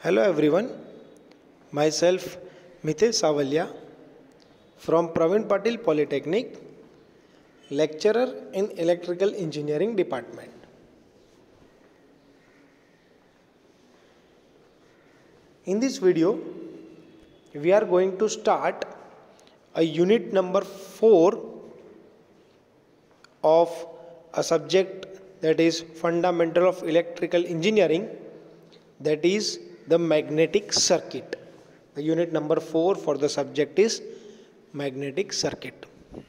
Hello everyone, myself Mitesh Savalya from Praveen Patil Polytechnic, lecturer in Electrical Engineering Department. In this video, we are going to start a unit number 4 of a subject that is fundamental of electrical engineering, that is the magnetic circuit. The unit number 4 for the subject is magnetic circuit.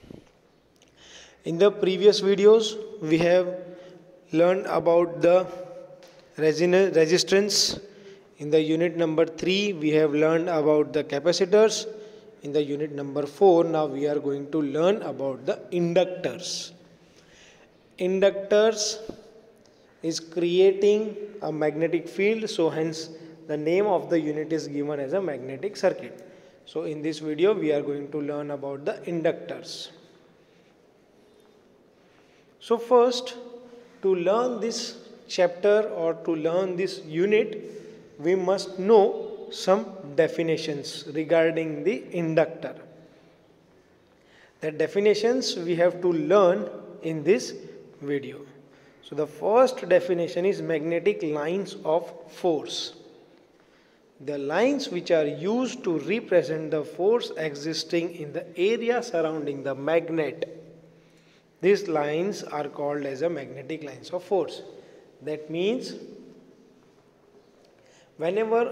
In the previous videos, we have learned about the resistance. In the unit number 3, we have learned about the capacitors. In the unit number 4, now we are going to learn about the inductors. Inductors is creating a magnetic field, so hence the name of the unit is given as a magnetic circuit. So in this video we are going to learn about the inductors. So first, to learn this chapter or to learn this unit, we must know some definitions regarding the inductor. The definitions we have to learn in this video. So the first definition is magnetic lines of force. The lines which are used to represent the force existing in the area surrounding the magnet. These lines are called as a magnetic lines of force. That means whenever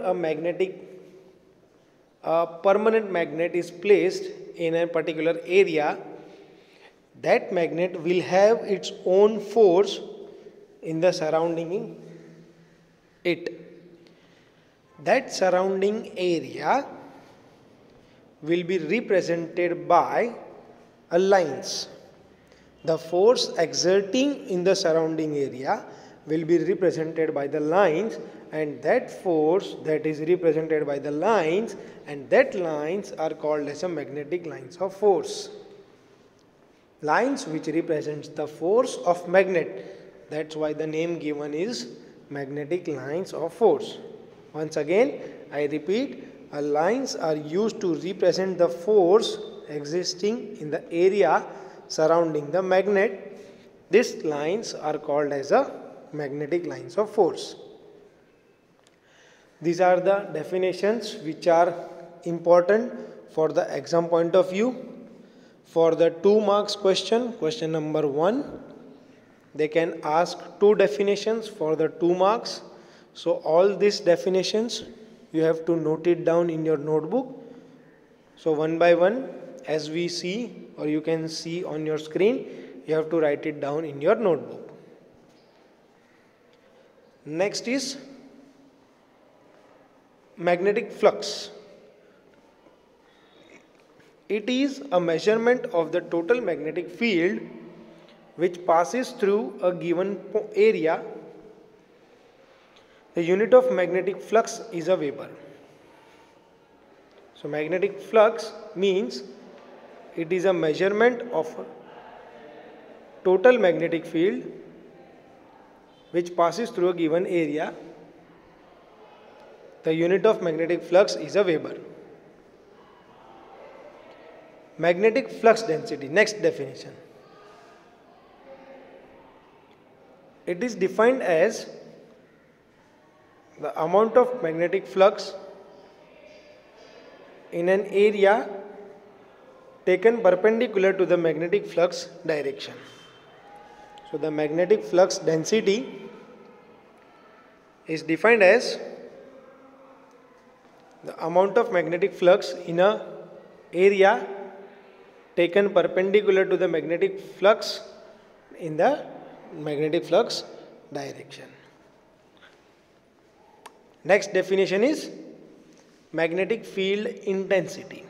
a permanent magnet is placed in a particular area, that magnet will have its own force in the surrounding it. That surrounding area will be represented by a lines. The force exerting in the surrounding area will be represented by the lines, and that force that is represented by the lines, and that lines are called as a magnetic lines of force. Lines which represents the force of magnet. That's why the name given is magnetic lines of force. Once again, I repeat, lines are used to represent the force existing in the area surrounding the magnet. These lines are called as a magnetic lines of force. These are the definitions which are important for the exam point of view. For the 2 marks question number 1, they can ask 2 definitions for the 2 marks. So all these definitions you have to note it down in your notebook. So one by one, as we see or you can see on your screen, you have to write it down in your notebook. Next is magnetic flux. It is a measurement of the total magnetic field which passes through a given area. The unit of magnetic flux is a Weber. So magnetic flux means it is a measurement of total magnetic field which passes through a given area. The unit of magnetic flux is a Weber. Magnetic flux density, next definition. It is defined as the amount of magnetic flux in an area taken perpendicular to the magnetic flux direction. So the magnetic flux density is defined as the amount of magnetic flux in an area taken perpendicular to the magnetic flux in the magnetic flux direction. Next definition is magnetic field intensity.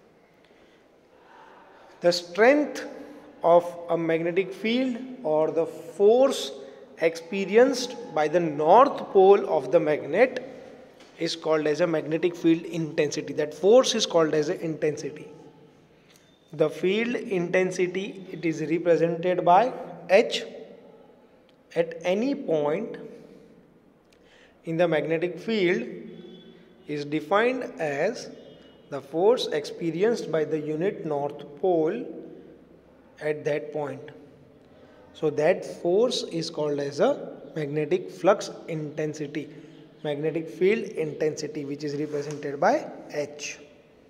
The strength of a magnetic field or the force experienced by the north pole of the magnet is called as a magnetic field intensity. That force is called as a intensity. The field intensity, it is represented by H at any point in the magnetic field is defined as the force experienced by the unit north pole at that point. So that force is called as a magnetic flux intensity, magnetic field intensity, which is represented by H.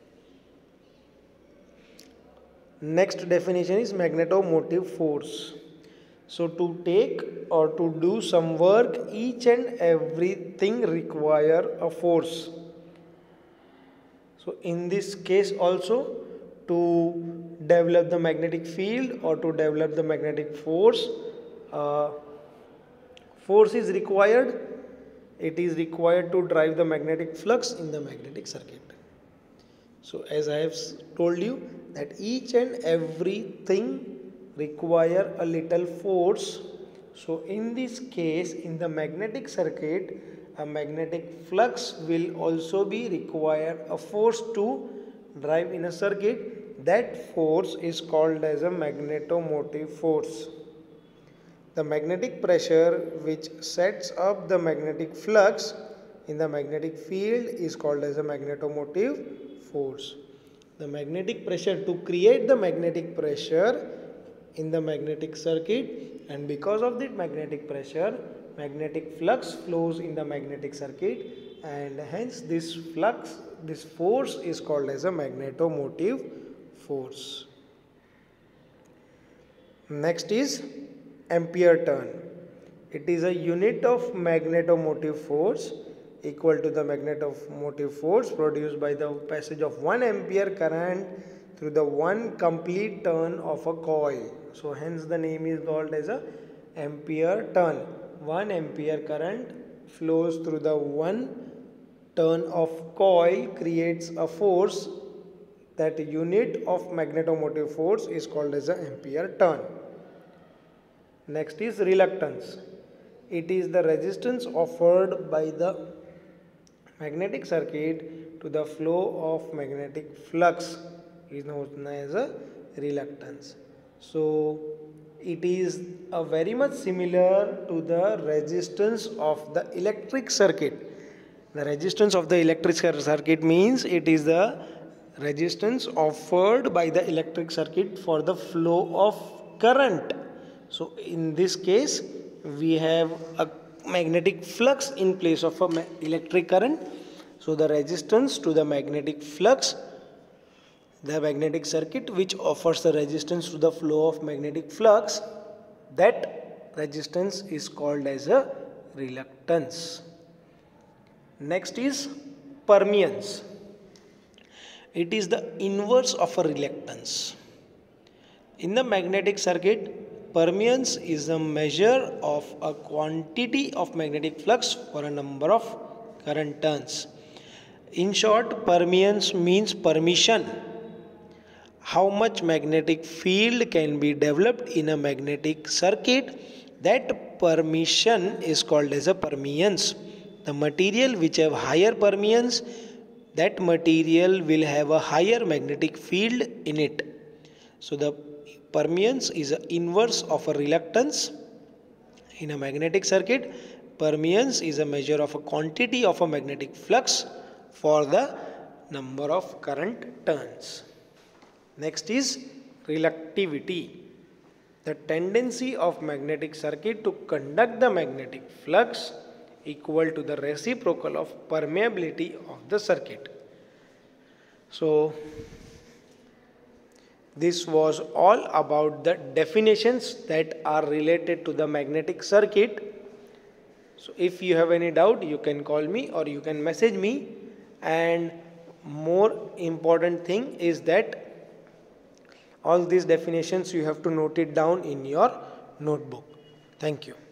Next definition is magnetomotive force. So to take or to do some work, each and everything require a force. So in this case also, to develop the magnetic field or to develop the magnetic force, force is required. It is required to drive the magnetic flux in the magnetic circuit. So as I have told you that each and everything require a little force. So in this case, in the magnetic circuit, a magnetic flux will also be require a force to drive in a circuit. That force is called as a magnetomotive force. The magnetic pressure which sets up the magnetic flux in the magnetic field is called as a magnetomotive force. The magnetic pressure, to create the magnetic pressure in the magnetic circuit, and because of that magnetic pressure, magnetic flux flows in the magnetic circuit, and hence this force is called as a magnetomotive force. Next is ampere turn. It is a unit of magnetomotive force equal to the magnetomotive force produced by the passage of 1 ampere current through the one complete turn of a coil. So hence the name is called as a ampere turn. 1 ampere current flows through the one turn of coil, creates a force. That unit of magnetomotive force is called as an ampere turn. Next is reluctance. It is the resistance offered by the magnetic circuit to the flow of magnetic flux is known as a reluctance. So it is very much similar to the resistance of the electric circuit. The resistance of the electric circuit means it is the resistance offered by the electric circuit for the flow of current. So in this case, we have a magnetic flux in place of a electric current. So the resistance to the magnetic flux, the magnetic circuit which offers the resistance to the flow of magnetic flux, that resistance is called as a reluctance. Next is permeance. It is the inverse of a reluctance. In the magnetic circuit, permeance is a measure of a quantity of magnetic flux for a number of current turns. In short, permeance means permission. How much magnetic field can be developed in a magnetic circuit, that permission is called as a permeance. The material which have higher permeance, that material will have a higher magnetic field in it. So the permeance is the inverse of a reluctance. In a magnetic circuit, permeance is a measure of a quantity of a magnetic flux for the number of current turns. Next is reluctivity. The tendency of magnetic circuit to conduct the magnetic flux equal to the reciprocal of permeability of the circuit. So this was all about the definitions that are related to the magnetic circuit. So if you have any doubt, you can call me or you can message me. And more important thing is that all these definitions you have to note it down in your notebook. Thank you.